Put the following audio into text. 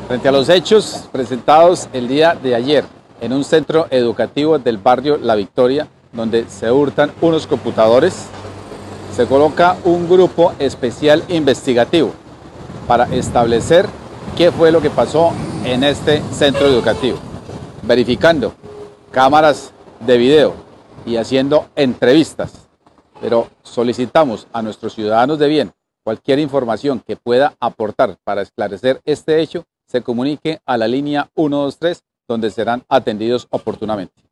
Frente a los hechos presentados el día de ayer en un centro educativo del barrio La Victoria, donde se hurtan unos computadores, se coloca un grupo especial investigativo para establecer qué fue lo que pasó en este centro educativo, verificando cámaras de video y haciendo entrevistas. Pero solicitamos a nuestros ciudadanos de bien cualquier información que pueda aportar para esclarecer este hecho, se comunique a la línea 123, donde serán atendidos oportunamente.